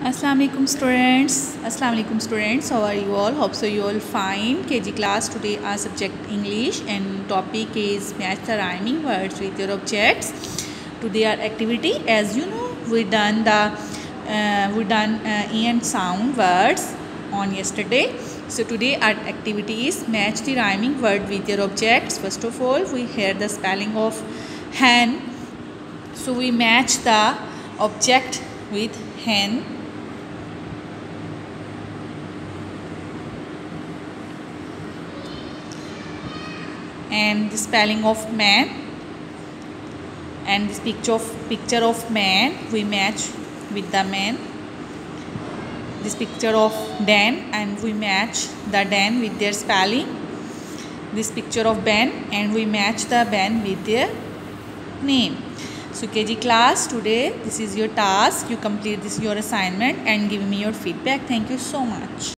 Assalamualaikum students, how are you all? Hope so you all fine. KG class, today our subject English and topic is match the rhyming words with your objects. Today our activity, as you know, we done e and sound words on yesterday. So today our activity is match the rhyming word with your objects. First of all, we hear the spelling of hen. So we match the object with hen. And the spelling of man, and this picture of man we match with the man. This picture of Dan, and we match the Dan with their spelling. This picture of Ben, and we match the Ben with their name. So KG class, today this is your task. You complete this your assignment and give me your feedback. Thank you so much.